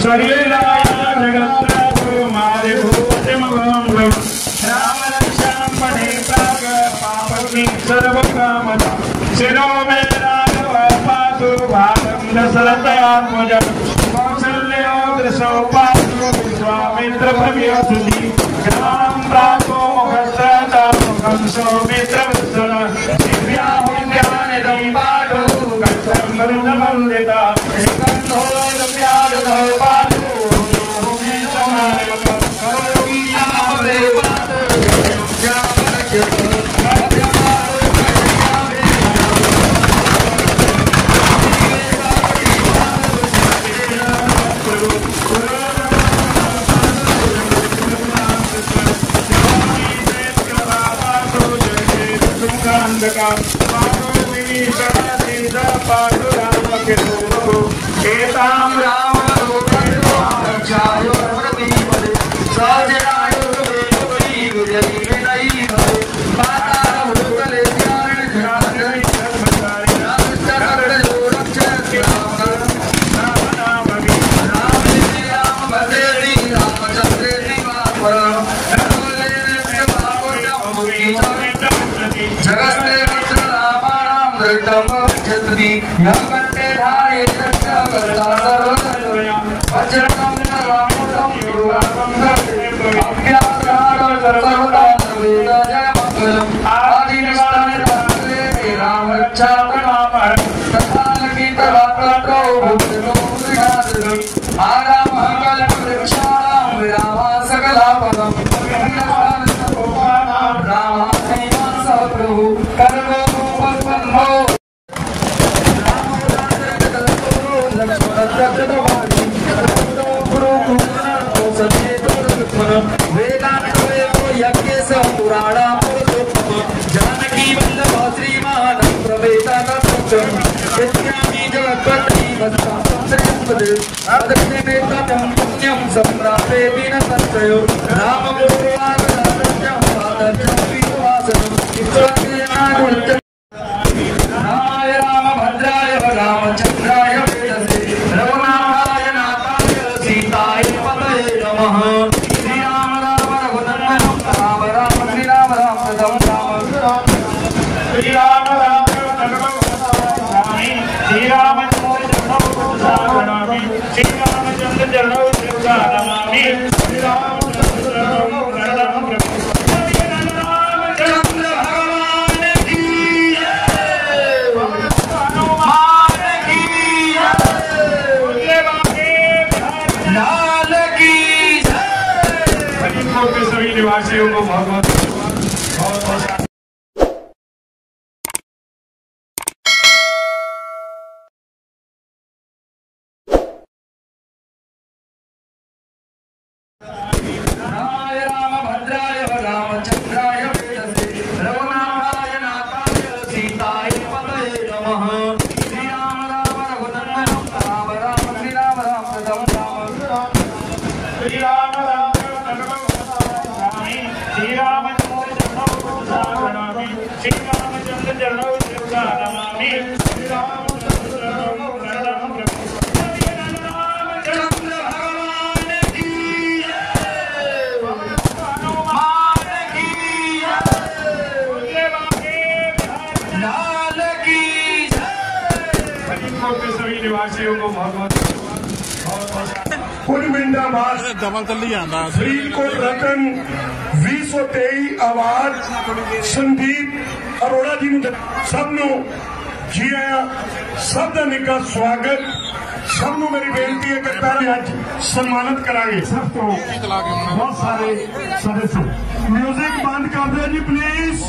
शरीराय जगत्प्रभु मारे भूतिमगों राम रक्षां पठे प्राग पापग्नि सर्वकामदा शिरो मे राघव पातु भागं दशरथात्मजं कौसल्यो दृशो पातु विश्वामित्र प्रव्योसुधि ग्रामं प्रातो मुखस्त्रतां सौमित्रवत्सल दिव्याहुज्ञानिदं पातु कष्टं मरुदमन्दिता स्कन्धो दव्यादधो पातु सभी निवासियों को बहुत फरीदकोट रतन 2023 अवार्ड संदीप अरोड़ा जी सबनों जी आया सब का निका स्वागत सबनों मेरी बेनती है कि पहले अज सम्मानित करांगे सब तो बहुत सारे सदस्य म्यूजिक बंद कर दो जी प्लीज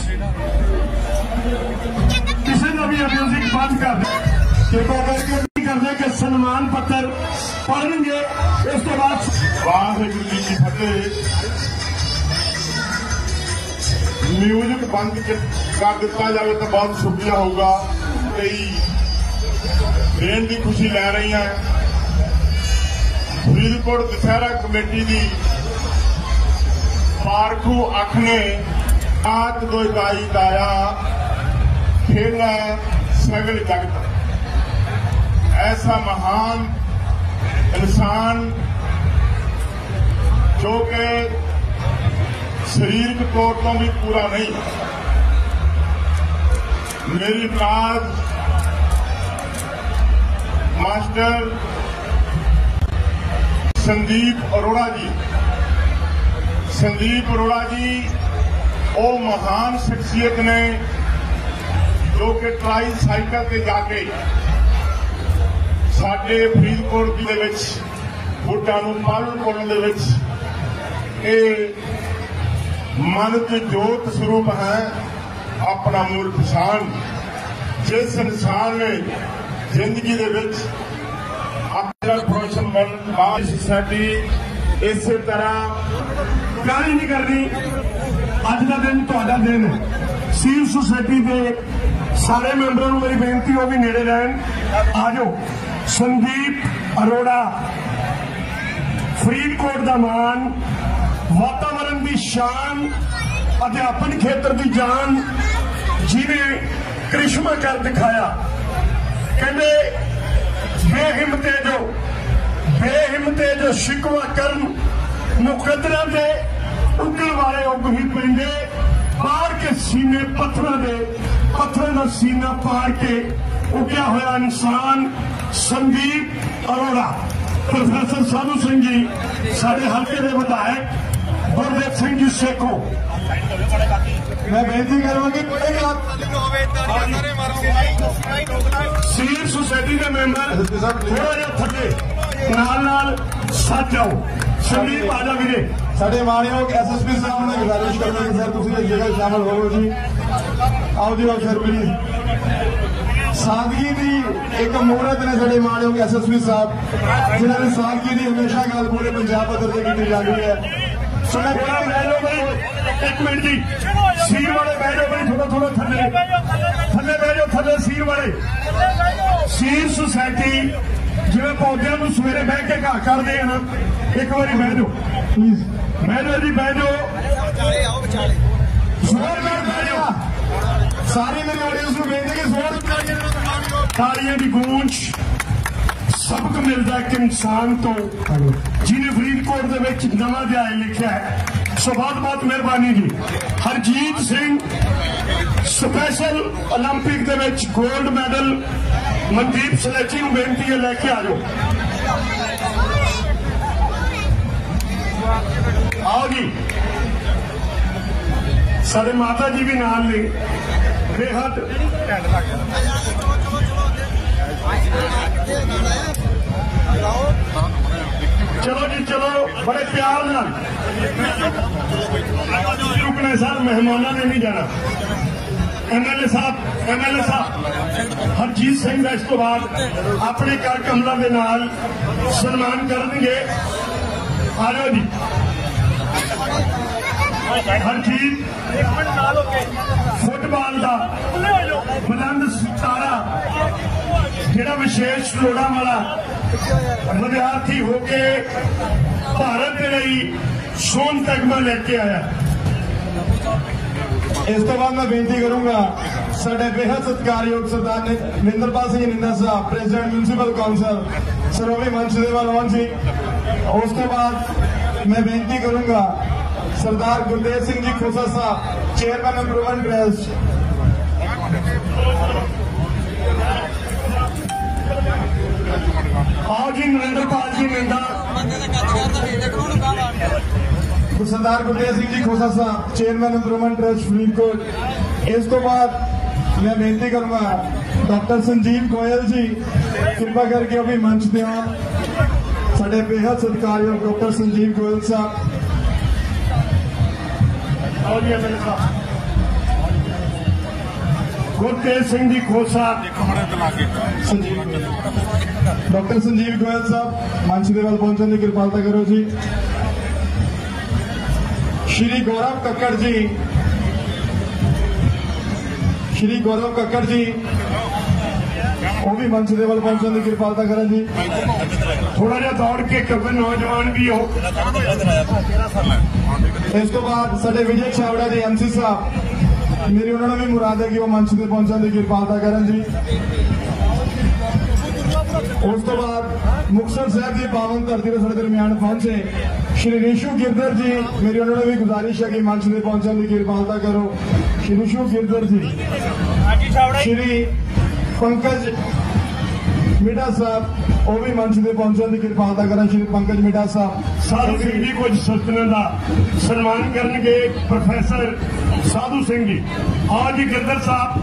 किसी का भी म्यूजिक बंद कर दे कृपा करके करने के सम्मान पत्र पढ़ेंगे इस के बाद वाहिगुरू जी की फतेह म्यूजिक बंद कर दिता जाए तो बहुत शुक्रिया होगा कई ट्रेन की खुशी लै रही है फरीदकोट दशहरा कमेटी की पारखू अख ने आज दो इकाई गाया खेला सगल जगत ऐसा महान इंसान जो कि शरीरक तौर तो भी पूरा नहीं। मेरी नाज मास्टर संदीप अरोड़ा जी। संदीप अरोड़ा जी वो महान शख्सियत ने जो कि ट्राई साइकिल से जाके साडे फरीदकोट जिले में वोटां नूं पालन करने मन के जोत स्वरूप है अपना मूल पछाण। जिस इंसान ने जिंदगी दे विच अपना प्रोफेशन बनने सोसाइटी इस तरह गाली नहीं करनी। अज का दिन तुहाडा दिन है। सील सोसाइटी के सारे मैंबरों को मेरी बेनती हो भी नेड़े रहन। आ जाओ। संदीप अरोड़ा फरीदकोट का मान, वातावरण की शान, अध्यापन खेत्र की जान, जिन्हें करिश्मा कर दिखाया। कहते बेहिम्मते जो शिकवा करन मुकदरा दे उगल वाले उग ही पेंदे। पार के सीने पत्थर का सीना पार के उगया हुआ इंसान संदीप अरोड़ा। प्रोफेसर साधु सिंह जी साढ़े हल्के के विधायक गुरदेव सिंह जी सेखो। मैं बेनती करूंगी सील सोसाइटी के मेंबर थोड़ा जहा थले नाल सज जाओ। संदीप आ जा वीरे। साडे मानयोग SSP साहब ने गुजारिश करना कि सर तुसीं इस जगह शामिल हो जी। आओ जी आओ सर प्लीज। सादगी की एक मूर्त ने साडे मानयोग SSP साहब जिन्होंने सादगी की हमेशा गल पूरे पंजाब पद्धर से की जाती है। सुना थोड़ा बह जाओ भाई, एक मिनट जी। सीर वाले बह जाओ भाई, थोड़ा थले बह जाओ। थले सीर वाले सीर सोसाइटी जिवें पौधों को सवेरे बह के घा करते हैं ना, एक बार बह जाओ प्लीज। बह जाओ जी, बह जाओ। जोरदार बह जाओ। सारी मेरी ऑडियंस को बेनती कि जोर तालियां की गूंज। सबक मिलता एक इंसान तो जिन्हें फरीदकोट के विच नवा अध्याय लिखा है। सो बहुत मेहरबानी जी। हरजीत सिंह स्पेशल ओलंपिक के विच गोल्ड मैडल मनदीप सलेची को बेनती है लैके आ जाओ। आओ जी। सारे माता जी भी नाल ने बेहद चलो जी चलो, बड़े प्यार नाल रुकना सर, मेहमानों ने नहीं जाना। MLA साहब हरजीत सिंह का इस तो बाद अपने कर कमला के नाल सन्मान करेंगे। आ जाओ जी। हरजीत फुटबॉल का बुलंद सितारा जिहड़ा विशेष लोड़ा वाला विद्यार्थी होके भारत के लिए सोन तगमा लेके आया। इस तो बाद मैं बेनती करूंगा साडे बेहद सत्कारयोग सरदार निंदरपाल सिंह निंदा साहब प्रेसिडेंट म्यूनसिपल काउंसिल सर वो भी मंच दे वाल आउण जी। उस तो बाद मैं बेनती करूंगा सरदार गुरदेव सिंह जी खोसा साहब चेयरमैन इम्प्रूवमेंट ट्रस्ट। आओ जी नरेंद्रपाल जी निंदा। सरदार गुरदेव सिंह जी खोसा साहब चेयरमैन इम्प्रूवमेंट ट्रस्ट फरीदकोट। इस तो बाद मैं बेनती करूंगा डॉक्टर संजीव गोयल जी कृपा करके अभी मंच दे साडे बेहद सत्कारयोग डॉक्टर संजीव गोयल साहब। गुरतेज सिंह जी खोसा डॉक्टर संजीव गोयल साहब मंच दे वाल पहुंचने की कृपालता करो जी। श्री गौरव कक्कड़ जी वो भी मंच दे वाल पहुंचने की कृपालता करें जी। थोड़ा जहा दौड़ के कभी नौजवान भी हो। इस तो बाद साडे विजय छावड़ा जी MC साहब मेरी उन्होंने भी मुराद है कि वो मंच से पहुंचने की कृपालता करें जी। उस तो बाद मुक्तसर साहब की पावन धरती के साडे दरमियान पहुंचे श्री रिशु गिरधर जी, मेरी उन्होंने भी गुजारिश है कि मंच से पहुंचने की कृपालता करो। श्री रिशु गिरधर जी, श्री पंकज मिठा साहब, वो भी मंच से पहुंचने की कृपालता करें। श्री पंकज मिठा साहब। साधु सिंह जी कुछ सज्जनों का सन्मान करनगे। प्रोफैसर साधु सिंह जी, हाँ जी गिरधर साहब,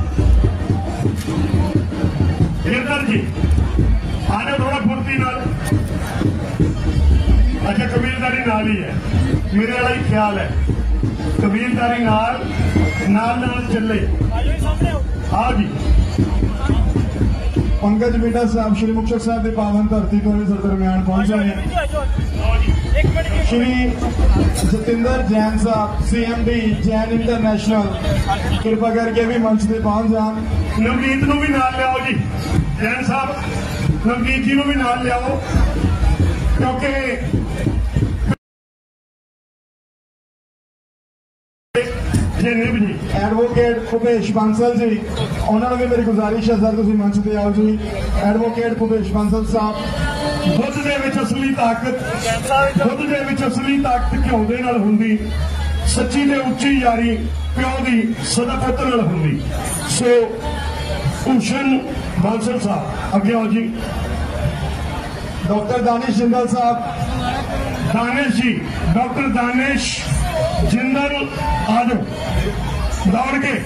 गिरधर जी आ जाओ थोड़ा फुर्ती नाल। अच्छा कबीलदारी नाल ही है, मेरे वाला ही ख्याल है, कबीलदारी नाल नाल नाल चले। हाँ जी पंकज मिठा साहब श्री मुक्तसर साहब की पावन धरती तो भी दरम्यान पहुंच रहे हैं। श्री जतिंदर जैन साहब CMD जैन इंटरनेशनल, कृपा करके भी मंच से पहुंच जाए। नवनीत नूं भी नाल लियाओ जी, जैन साहब नवनीत जी नूं भी नाल लियाओ, क्योंकि एडवोकेट भूपेश बांसल जी, उन्होंने भी मेरी गुजारिश है सर तुम मंच पे आओ जी। एडवोकेट भूपेश बांसल साहब। दुध दे विच असली ताकत, दुध दे विच असली ताकत घ्यो दे नाल हुंदी, सच्ची ते उच्ची यारी प्यो दी सदा पुत्त नाल हुंदी। सो भूषण बांसल साहब अगे आओ जी। डॉक्टर दानिश जिंदल साहब, दानिश जी, डॉक्टर दानिश जिंदल आ जाओ, दौड़ के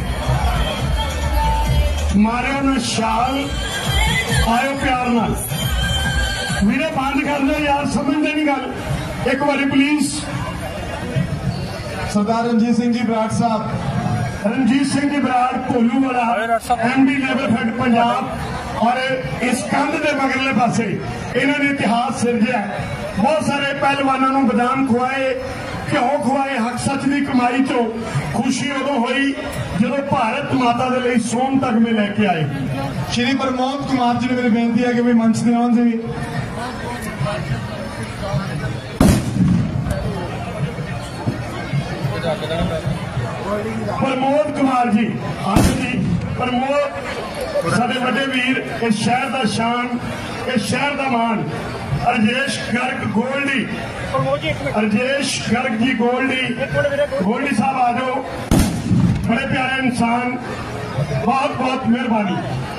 मारो न शाल, आयो प्यार नाल। मेरे बंद कर दो यार, समझते नहीं गल, एक बार प्लीज। सरदार रणजीत सिंह जी बराड़ साहब, रणजीत सिंह जी बराड़ भोलू वाला MD लेवल हेड पंजाब, और इस कंध के मगरले पासे इन्होंने इतिहास सिरजा। बहुत सारे पहलवानों को बदाम खुआए, घ्यो खुआए, हक सच की कमाई चो खुशी उदों हुई जो भारत माता के लिए सोन तक में लेके आए। श्री प्रमोद कुमार जी ने मेरी बेनती है कि भी मंच से आउन जी। प्रमोद कुमार जी, हाँ जी प्रमोद साडे वड्डे वीर, इस शहर का शान, इस शहर का मान। राजेश गर्ग गोल्डी, राजेश गर्ग जी गोल्डी, गोल्डी साहब आ जाओ, बड़े प्यारे इंसान, बहुत बहुत मेहरबानी।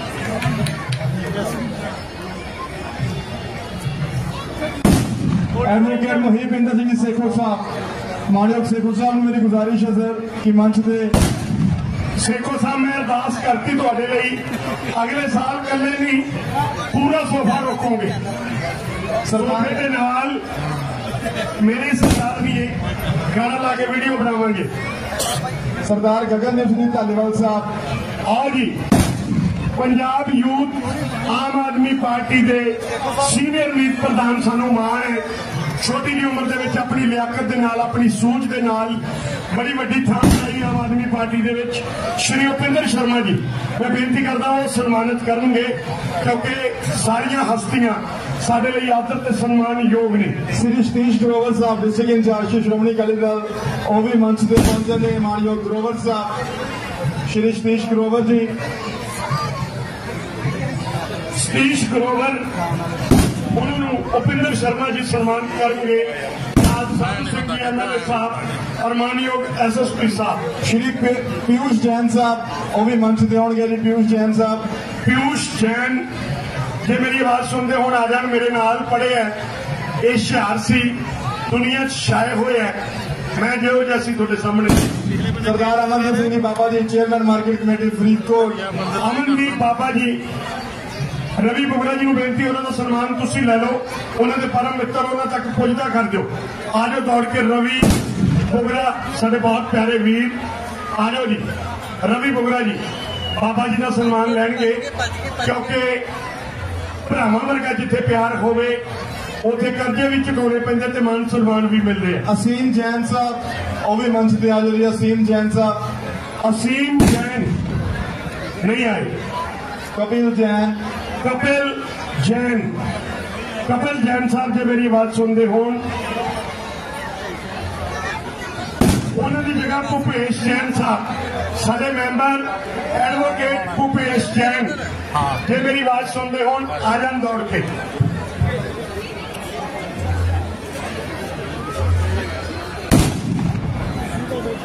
एडवोकेट मुहिबिंदर सिंह सेखो साहब, मानयोग सेखो साहब ने मेरी गुजारिश है सर कि मंच से। सेखो साहब मैं अरदास करती थोड़े लिए, अगले साल कल नहीं पूरा सोफा रोकोगे। सोफे के नाल मेरी सरकार भी है, गाना ला के वीडियो बनावांगे। सरदार गगनदीप सिंह धालीवाल साहब, आओ जी। पंजाब यूथ आम आदमी पार्टी के सीनियर लीग प्रधान सानू मान है, छोटी जी उम्र के अपनी लियाकत के नाल, अपनी सूझ के नाल बड़ी वड्डी थां बनाई आम आदमी पार्टी के विच। श्री उपिंदर शर्मा जी, मैं बेनती करता वो सन्मानित करेंगे, क्योंकि सारिया हस्तियां साडे लई आदर ते सम्मान योग ने। श्री सतीश ग्रोवर साहब डिस्ट्रिक्ट इंचार्ज श्रोमणी अकाली दल, वो भी मंच से पहुंचे ने। मानयोग ग्रोवर साहब, श्री सतीश ग्रोवर जी, सतीश ग्रोवर, उन्होंने उपिंदर शर्मा जी सम्मान करेंगे। साधु सिंह जी MLA साहब और मानयोग SSP साहब। श्री पीयूष जैन साहब, वो भी मंच से आउणगे जी। पीयूष जैन साहब, पीयूष जैन जे मेरी आवाज सुनते हो आ जान, मेरे नाल पढ़े है, ये हुशियार सी, दुनिया छाए हुए है, मैं जो जैसी थोड़े सामने। Sardar Amandeep Singh ji Baba ji, chairman market committee Faridkot. Amandeep Baba ji, Ravi Bugra ji को बेनती, उन्होंने सन्मान तुसी ले लो, उन्होंने परम मित्र उन्होंने तक पुजदा कर दो। आ जाओ दौड़ के रवि बुगड़ा, साडे बहुत प्यारे वीर, आ जाओ जी। रवि बुगड़ा जी बाबा जी का सन्मान लैणगे, क्योंकि भरावां वर्गा जिथे प्यार होवे उथे कर्जे भी चुकाने पैंदे ते मान सन्मान भी मिल रहे हैं। असीम जैन साहब, वो भी मंच पे आ जाओ जी। असीम जैन साहब, असीम जैन नहीं आए। कपिल जैन, कपिल जैन, कपिल जैन साहब जो मेरी बात सुनते हो, उन्होंने जगह भूपेश जैन साहब, साडे मैंबर एडवोकेट भूपेश जैन जो मेरी बात सुनते हो, आ जान दौड़ के।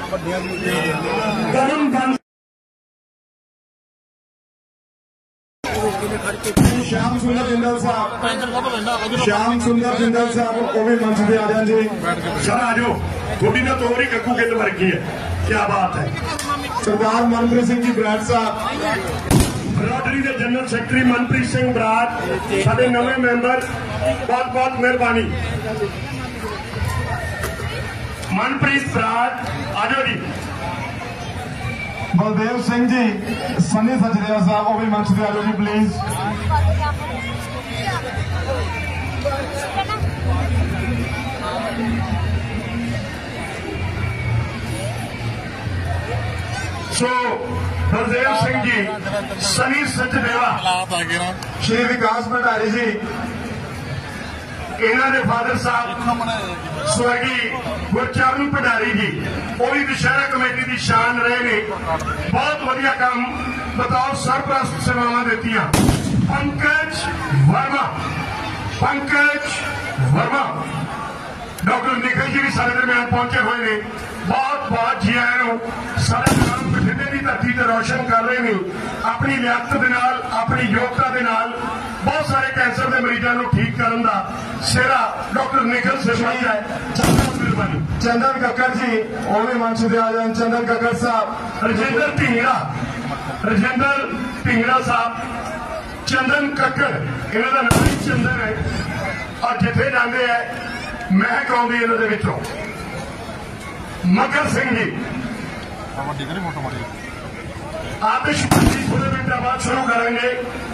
धर्म बंद श्याम सुंदर जिंदल साहब, श्याम सुंदर जिंदल साहब वो भी मंच पे आ जाए जी। सर आ जाओ, थोड़ी ना तोड़ ही कक्कू गिल वर्गी है, क्या बात है। सरदार मनप्रीत सिंह जी बराड़ साहब, रोटरी के जनरल सैकटरी मनप्रीत सिंह बराड़ साडे नवे मैंबर, बहुत बहुत मेहरबानी। मनप्रीत बराड़ आ जाओ जी। बलदेव सिंह जी, सनी सचदेवा साहब वो भी मंच पे आ जाओ जी प्लीज। सो बलदेव सिंह जी, सनी सचदेवा, श्री विकास भंडारी जी, इन्हों के फादर साहब स्वर्गीय गुरचरण भंडारी जी, वो भी दशहरा कमेटी की शान रहे ने, बहुत वधिया काम बतौर सरप्रस्त सेवावां दित्तियां। पंकज वर्मा, पंकज वर्मा, डॉक्टर निखिल जी भी सारे दरम्यान पहुंचे हुए ने, बहुत बहुत जी आया। सारे नाम बठिंडे की धरती से रोशन कर रहे हैं अपनी लियाकत दे नाल, अपनी योग्यता दे नाल। बहुत सारे कैंसर के मरीजों को ठीक करने का सेरा डॉक्टर निखिल से बनता है। मेहरबानी। चंदन कक्कड़ जी वो भी मंच पे आ जाए। चंदन कक्कड़ साहब, रजिंदर ढींगड़ा, रजिंदर ढींगड़ा साहब, चंदन कक्कड़, इन्हों का नाम ही चंदन है और जिथे जाते हैं महक आउंदी इन्हों दे विचों। मकर सिंह जी, आतिशबाजी थोड़े मिनट बाद शुरू करेंगे।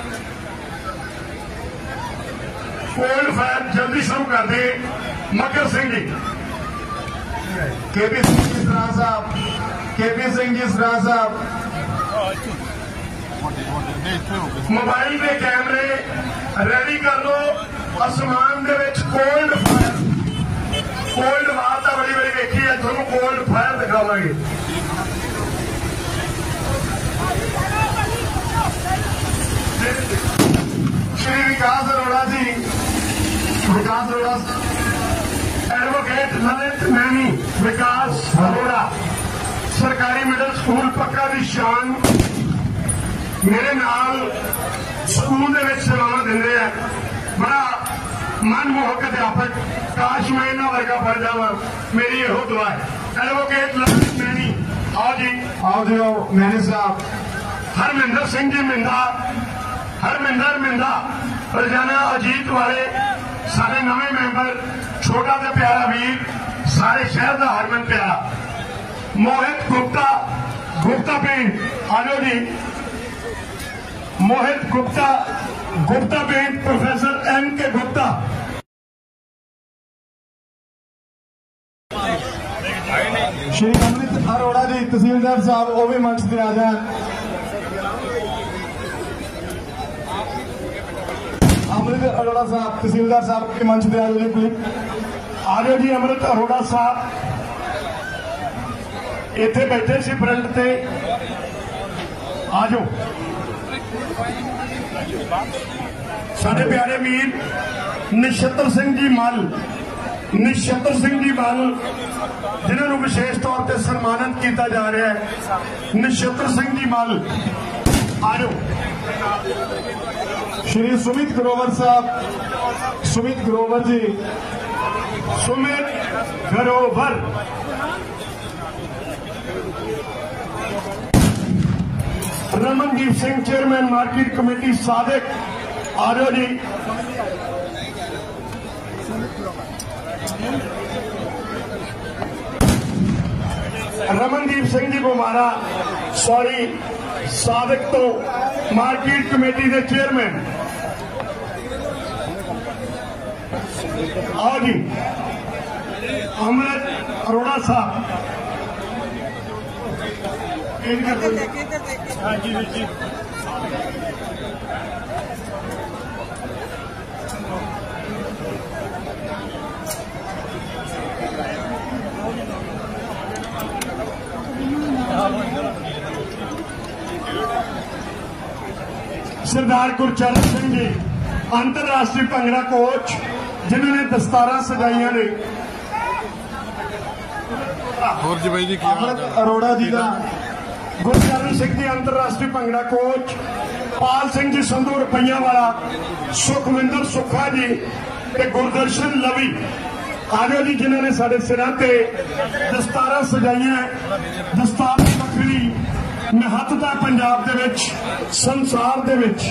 कोल्ड फायर जल्दी शुरू कर दे। मकर सिंह जी, केपी सिंह जी सराह साहब, केपी सिंह जी सराह साहब, मोबाइल के कैमरे रेडी कर लो। आसमान के विच कोल्ड फायर, कोल्ड वार तो बड़ी बड़ी देखी है, थोड़ा कोल्ड फायर दिखावांगे। श्री विकास अरोड़ा जी, विकास अरोड़ा, एडवोकेट ललित नैनी, विकास अरोड़ा, सरकारी मिडिल स्कूल पक्का की शान, मेरे नाल स्कूल के सेवावां दिंदे हैं। बड़ा मनमोहक अध्यापक, काश मैं इन्हां वर्गा बन जावां, मेरी यहो दुआ है। एडवोकेट ललित नैनी, आओ जी, आओ जी आओ। मैनी साहब, हरमिंदर सिंह जी मिंदा, हरमिंदर मिंदा, रोजाना अजीत वाले सारे नवे मैंबर, छोटा तो प्यारा वीर, सारे शहर का हरमन प्यारा। मोहित गुप्ता, गुप्ता पेंट, आ जाओ जी। Mohit Gupta, Gupta paint, professor M K Gupta. Shri Amrit Arora जी, तहसीलदार साहब वो भी मंच पे आ जाए। अमृत अरोड़ा साहब, तहसीलदार साहब के मंच पे आ जाए प्लीज। आ जाओ जी। अमृत अरोड़ा साहब इत्थे बैठे सी फ्रंट ते, आ जाओ। साडे प्यारे वीर निशतर सिंह जी मल, निशतर सिंह जी मल, जिन्होंने विशेष तौर पर सम्मानित किया जा रहा है। निशतर सिंह जी मल, आ जाओ। श्री सुमित ग्रोवर साहब, Sumit Grover ji, Sumit Grover, Ramandeep Singh chairman market committee Sadiq, आ जाओ जी। रमनदीप सिंह जी बुमारा, सॉरी सादिक तो मार्केट कमेटी के चेयरमैन, आओ जी। अमृत अरोड़ा साहब, हाँ जी जी। सरदार गुरचरण सिंह जी, अंतरराष्ट्रीय भंगड़ा कोच, जिन्होंने दस्तारा सजाइया ने। ਹੋਰ ਜੀ ਬਾਈ ਜੀ ਕੀ ਹਾਲ ਅਮਰਤ ਅਰੋੜਾ ਜੀ ਦਾ, ਗੁਰਚਰਨ ਸਿੰਘ ਜੀ ਅੰਤਰਰਾਸ਼ਟਰੀ ਭੰਗੜਾ ਕੋਚ, ਪਾਲ ਸਿੰਘ ਜੀ ਸੰਧੂ ਰੁਪਈਆ ਵਾਲਾ, ਸੁਖਵਿੰਦਰ ਸੁੱਖਾ ਜੀ ਤੇ ਗੁਰਦਰਸ਼ਨ ਲਵੀ ਆਜੋ ਜੀ, ਜਿਨ੍ਹਾਂ ਨੇ ਸਾਡੇ ਸਿਰਾਂ ਤੇ ਦਸਤਾਰਾਂ ਸਜਾਈਆਂ। ਦਸਤਾਰ ਦੀ ਵੱਖਰੀ ਮਹੱਤਤਾ ਪੰਜਾਬ ਦੇ ਵਿੱਚ, ਸੰਸਾਰ ਦੇ ਵਿੱਚ।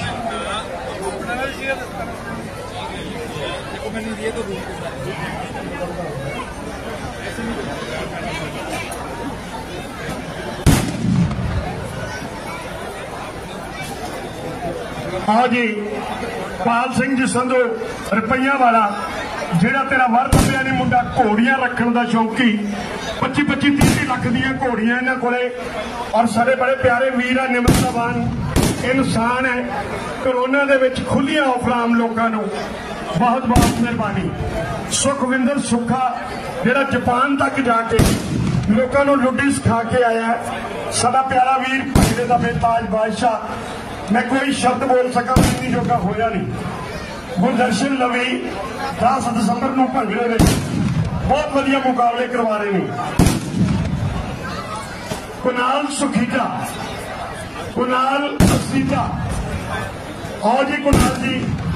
आओ जी, पाल सिंह जी संधू रुपइया वाला, ਜਿਹੜਾ ਤੇਰਾ ਵਰਤ ਪਿਆ ਨੇ ਮੁੰਡਾ, ਘੋੜੀਆਂ ਰੱਖਣ ਦਾ ਸ਼ੌਂਕੀ, 25-30 ਲੱਖ ਦੀਆਂ ਘੋੜੀਆਂ ਇਹਨਾਂ ਕੋਲੇ। ਔਰ ਸਾਡੇ ਬੜੇ ਪਿਆਰੇ ਵੀਰ ਆ, ਨਿਮਰਤਾਵਾਨ ਇਨਸਾਨ ਹੈ। ਕਰੋਨਾ ਦੇ ਵਿੱਚ ਖੁੱਲੀਆਂ ਆਫਰਾਂ ਆਮ ਲੋਕਾਂ ਨੂੰ, ਬਹੁਤ ਬਹੁਤ ਮਿਹਰਬਾਨੀ। ਸੁਖਵਿੰਦਰ ਸੁੱਖਾ ਜਿਹੜਾ ਜਾਪਾਨ ਤੱਕ ਜਾ ਕੇ ਲੋਕਾਂ ਨੂੰ ਲੁੱਡੀ ਸਿਖਾ ਕੇ ਆਇਆ, ਸਾਡਾ ਪਿਆਰਾ ਵੀਰ, ਭੰਗੜੇ ਦਾ ਬੇਤਾਜ ਬਾਦਸ਼ਾਹ। मैं कोई शब्द बोल सका इतनी जोगा होया नहीं। गुरदर्शन लवी 10 दसंबर को भंगड़े में बहुत वधिया मुकाबले करवा रहे हैं। कुनाल सुखीजा, कुनाल असीजा, और जी कुनाल जी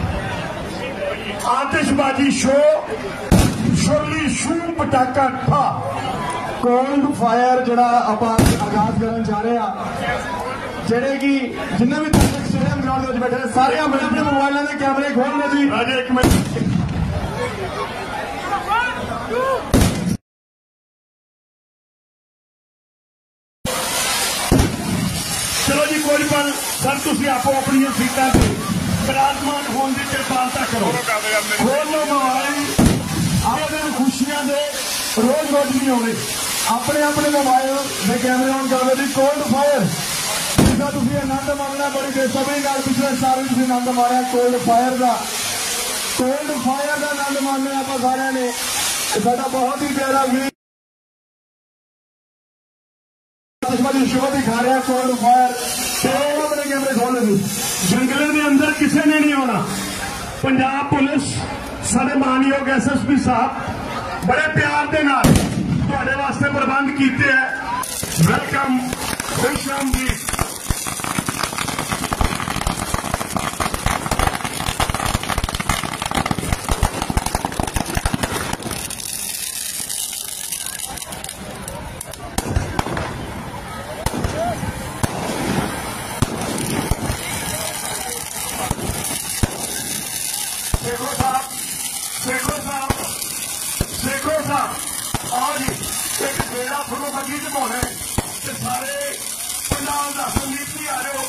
आतिशबाजी शो, शोली शू पटाखा ठा, कोल्ड फायर जरा ਆਪਾਂ आगाज करन जा रहे हैं। ਜਿਹੜੇ ਕਿ ਜਿੰਨੇ ਵੀ ਦਰਸ਼ਕ ਸਟੇਡੀਅਮ ਗਰਾਊਂਡ ਦੇ ਵਿੱਚ ਬੈਠੇ ਨੇ, ਸਾਰੇ ਆਪਣੇ ਆਪਣੇ ਮੋਬਾਈਲਾਂ ਦੇ ਕੈਮਰੇ ਖੋਲ ਲਓ ਜੀ। ਰਾਜੇ ਇੱਕ ਮਿੰਟ, ਚਲੋ ਜੀ, ਕੋਈ ਪਲ ਸਰ ਤੁਸੀਂ ਆਪੋ ਆਪਣੀਆਂ ਸੀਟਾਂ ਤੇ ਵਿਰਾਜਮਾਨ ਹੋਣ ਦੀ ਕਿਰਪਾਲਤਾ ਕਰੋ। ਖੋਲ ਲਓ ਮੋਬਾਈਲ, ਆਪਣੇ ਖੁਸ਼ੀਆਂ ਦੇ ਰੋਜ਼ ਰੋਜ਼ ਨਹੀਂ ਆਉਣੇ। ਆਪਣੇ ਆਪਣੇ ਮੋਬਾਈਲ ਦੇ ਕੈਮਰੇ ਔਨ ਕਰ ਲਓ ਜੀ। ਕੋਲਡ ਫਾਇਰ ਜਿਸਦਾ ਤੁਸੀਂ ਆਨੰਦ ਮਾਣਨਾ ਬੜੀ ਬੇਸਬਰੀ ਨਾਲ, ਪਿਛਲੇ ਸਾਲ ਵੀ ਤੁਸੀਂ ਆਨੰਦ ਮਾਣਿਆ ਕੋਲਡ ਫਾਇਰ ਦਾ। ਕੋਲਡ ਫਾਇਰ ਦਾ ਆਨੰਦ ਮਾਣਿਆ ਆਪਾਂ ਸਾਰਿਆਂ ਨੇ। ਸਾਡਾ ਬਹੁਤ ਹੀ ਪਿਆਰਾ ਵੀਰ ਆਤਿਸ਼ਬਾਜ਼ੀ ਸ਼ੋਅ ਦਿਖਾ ਰਿਹਾ ਕੋਲਡ ਫਾਇਰ, ਤੇ ਆਪਣੇ ਕੈਮਰੇ ਖੋਲ ਲਓ। ਜੰਗਲਾਂ ਦੇ ਅੰਦਰ ਕਿਸੇ ਨੇ ਨਹੀਂ ਆਉਣਾ। ਪੰਜਾਬ ਪੁਲਿਸ, ਸਾਡੇ ਮਾਨਯੋਗ SSP ਸਾਹਿਬ ਬੜੇ ਪਿਆਰ ਦੇ ਨਾਲ ਤੁਹਾਡੇ ਵਾਸਤੇ ਪ੍ਰਬੰਧ ਕੀਤੇ ਹੈ। ਵੈਲਕਮ, ਖੁਸ਼ਾਮ ਜੀ। और एक बेड़ा थोड़ा बगी घुमाना है, सारे पंजाब का संदीप जी आ रहे हो।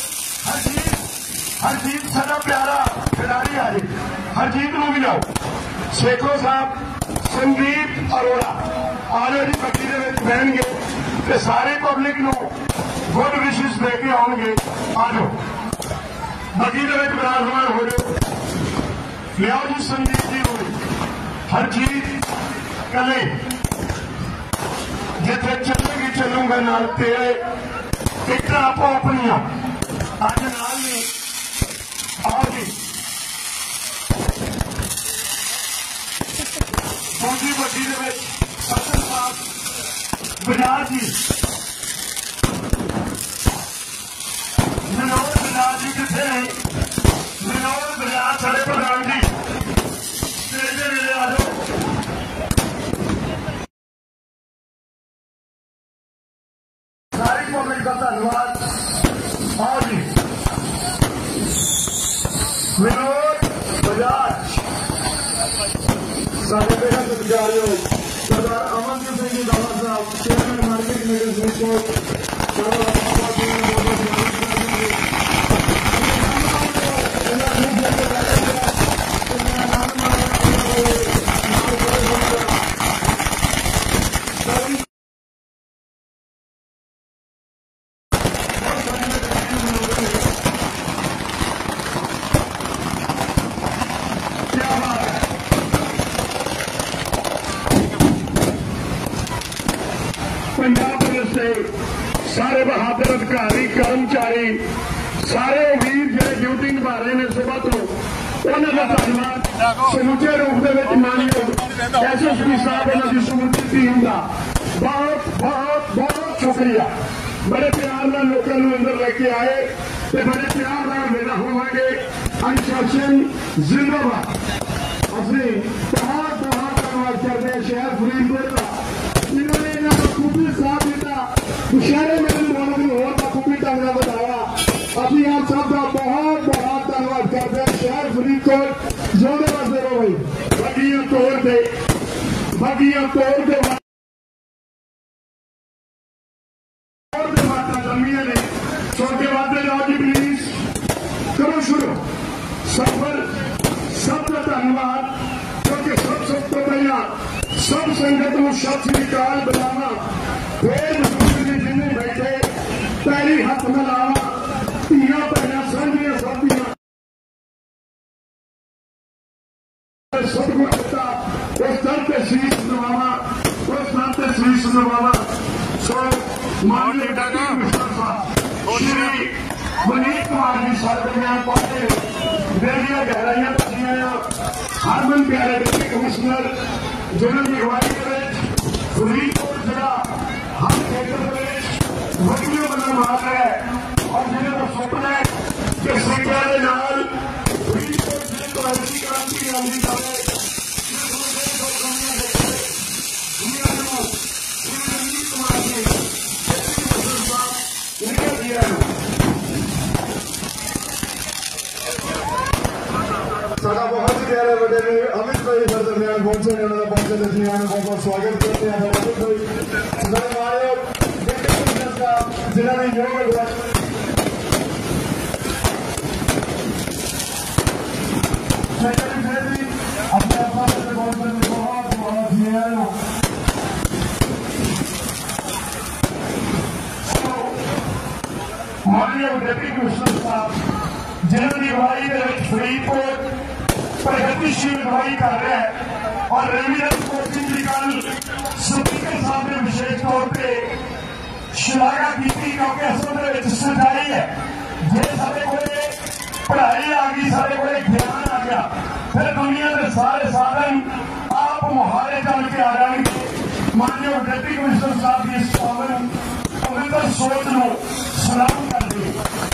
हरजीत साਡਾ प्यारा खिलाड़ी आ जाए, हरजीत को भी लाओ। शेखो साहब, संदीप अरोड़ा आ जाओ जी। बगी के बहनगे, सारे पब्लिक को गुड विशेस दे के आउणगे। आ जाओ, बगी के विराजमान हो जाओ। लियाओ जी संदीप जी हो, हरजीत कले जिथे चलेगी चलूंगा नाल तेरे। टिकट आपो अपनिया अज नाल नहीं। आओ जी, दूसरी बड्डी दे सचिन साहब बजाज जी, मनोहर बजाज जी किथे है? मनोहर बजाज साडे प्रधान जी स्टेज दे नेड़े आ जाओ। सारी पब्लिक का धन्यवाद। आओ जी, विनोद बजाज, ਸਾਡੇ ਬੇहद ਸਤਿਕਾਰਯੋਗ सरदार अमनदीप सिंह जी दावा साहब, chairman market committee supreme Punjab police के सारे बहादुर अधिकारी, कर्मचारी, सारे वीर जो ड्यूटी निभा रहे हैं सुबह तो उन्होंने धन्यवाद। समूचे रूप के मानयोग SSP साहब, उन्होंने समूची टीम का बहुत बहुत बहुत शुक्रिया। बड़े प्यार नाल लोगों को अंदर लेके आए तो बड़े प्यार नाल विदा होवांगे। अनुशासन जिंदाबाद। असली बहुत बहुत धन्यवाद करते हैं शहर फरीदकोट का, इन्होंने इन्होंने बखूबी साथ दिता, शहर मेरे लोगों को और बखूबी ढंग से बताया। अभी आप सब का बहुत बहुत धन्यवाद करते हैं। शहर फरीदकोट जोड़े बसते रहो भाई। बगियां तोड़ दे माता जमिया ने छोटे वादे जाओ जी प्लीज करो शुरू। सफर सबका धन्यवाद क्योंकि सब तो पहला सब संगत को सत श्री अकाल बुलावा, फिर जिन्हें बैठे पैरी हाथ मिलावा, धियां भैनां साझियां साथियां सतगुर दिता, उस दर से शीश नवावा, उस दर से शीश नवावा। सो माननीय डॉक्टर श्री मनीष कुमार जी सरदरमियान पहुंचे, बेलिया गहराइयां दसिया, हरमन प्यारे डिप्टी कमिश्नर जिन्होंने की अगवाई फरीदकोट जिला हर क्षेत्र में वधिया बना मार रहा है और जिन्होंने सुपना है कि सिक्ख्या के नाल फरीदकोट जिले को ऐसी क्रांति आनी चाहिए। साडा बहुत ही प्यारे बड़े ने अमित भाई सर दरमियान पहुंचे, उन्होंने पहुंचे दरमियान में बहुत स्वागत करते हैं। अमित भाई हमारे आयोग का जिन्होंने योग अपने अपना से बहुत बहुत माननीय डिप्टी कमिश्नर साहब जिन्होंने अगवाई फरीदकोट प्रगतिशील अगवाई कर रहा है और रेविडेंस कोचिंग की गल स्पीकर साहब ने विशेष तौर पर शलाघा की क्योंकि असल सच्चाई है। जे साढ़े को पढ़ाई आ गई, साढ़े को ज्ञान आ गया, फिर दुनिया के सारे साधन आप मुहारे चल के आ जाएंगे। माननीय डिप्टी कमिश्नर साहब की इस पवित्र सोच को सलाम कर दी।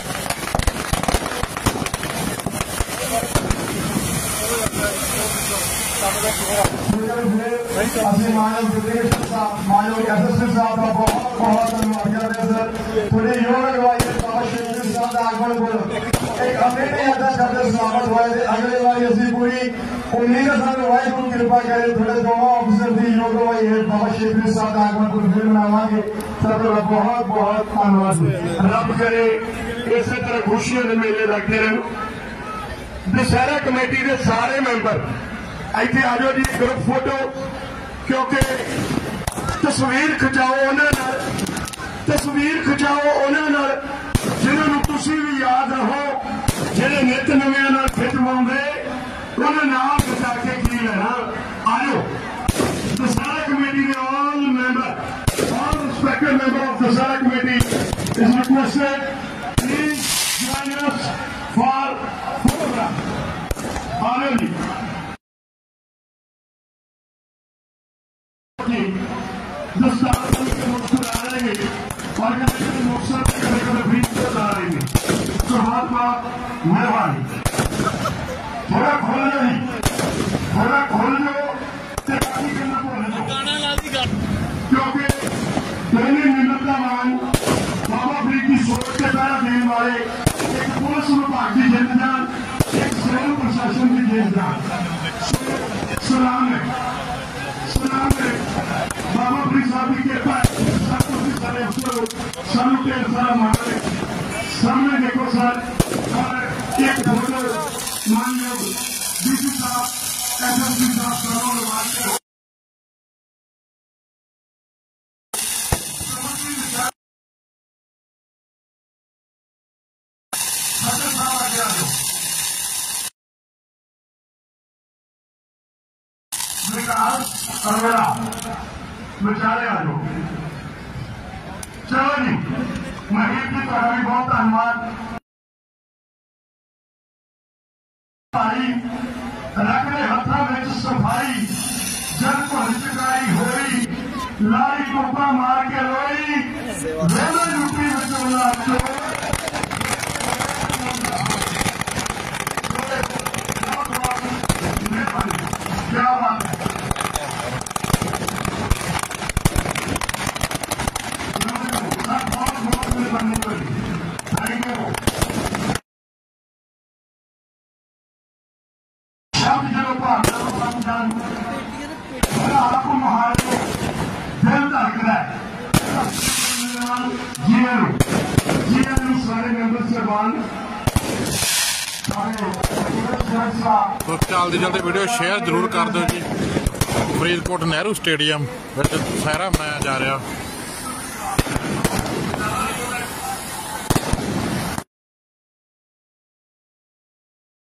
मानव एसएसपी साहब का बहुत बहुत धन्यवाद करते हैं सर। थोड़ी योग अगवाई बाबा शेखर साहब का आगमन बोलो एक अमेठी अदा करते स्वागत हुआ है। अगले बार ऐसी पूरी उम्मीद है सर वाई को कृपा करे थोड़े दोनों ऑफिसर भी योग अगवाई है बाबा शेखर साहब का आगमन को फिर मनावांगे। सर बहुत बहुत धन्यवाद। रब करे इसी तरह खुशियों के मेले लगते रहे। दशहरा कमेटी के सारे मैंबर इतने आ जाओ जी ग्रुप फोटो, क्योंकि तस्वीर खिचाओ उन्होंने, तस्वीर खिचाओ उन्होंने जिन्होंने तुसी भी याद रहो, जिन्हें नित नविया खिचवाते उन्हें नाम खिचा के की लेना। आयो दशहरा कमेटी के all member, all respected member of Dussehra committee is requested please join us for photograph. आयो जी दस्तार के मुस्कुरा रहेंगे और मकसद कभी कभी बीच में ला रहेंगे। तो हाथ बात मेहरबानी थोड़ा खोल लो जी, थोड़ा खोल लो बाकी करना बोल दो, क्योंकि पहले निम्रतावान बाबा फरीद की सोच के पहरा देने वाले एक पुलिस विभाग की जिंद जान, एक सिविल प्रशासन की जिंद जान। सलाम है बाबा फरीद साहब की कृपा है। सारे सारा मारे सामने देखो सर, और एक फोटो माननीय डीसी साहब एसएसपी साहब सरोवर विकास करवेरा बेचारे आ जाओ। चलो जी महीर जी का भी बहुत धन्यवाद। रखने हथा में सफाई जन को हिचकाई होई लारी टोपा मार के रोई दोनों यूपी बचोला क्या बात है बहुत मेहरबानी करी थैंक यू सब जो भाग आपको महारे दिल धड़कता है जी सारे मेंबर साहबान तो चलते चलते वीडियो शेयर जरूर कर दो जी। फरीदकोट नेहरू स्टेडियम दुसहरा मनाया जा रहा।